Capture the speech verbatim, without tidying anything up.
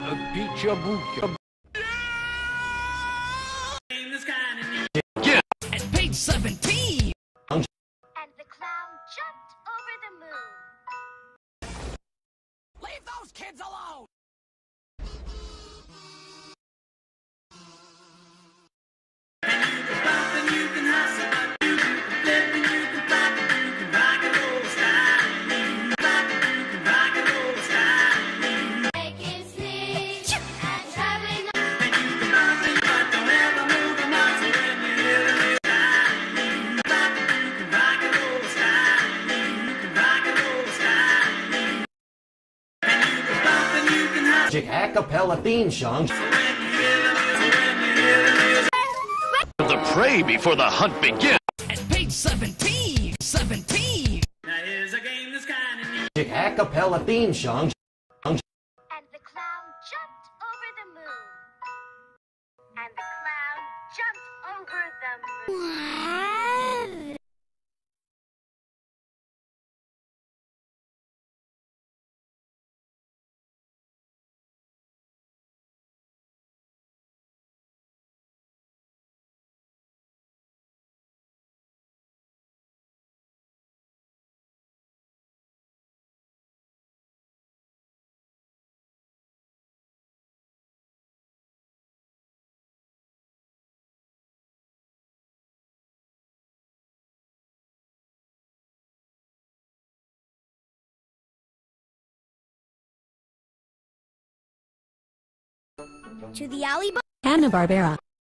Peachaboo. At page seventeen. And the clown jumped over the moon. Leave those kids alone! A cappella theme song. The prey before the hunt begins. At page seventeen. seventeen. Now here's a game that's kind of neat. A cappella theme song. And the clown jumped over the moon. And the clown jumped over the moon. To the alley. Hanna-Barbera.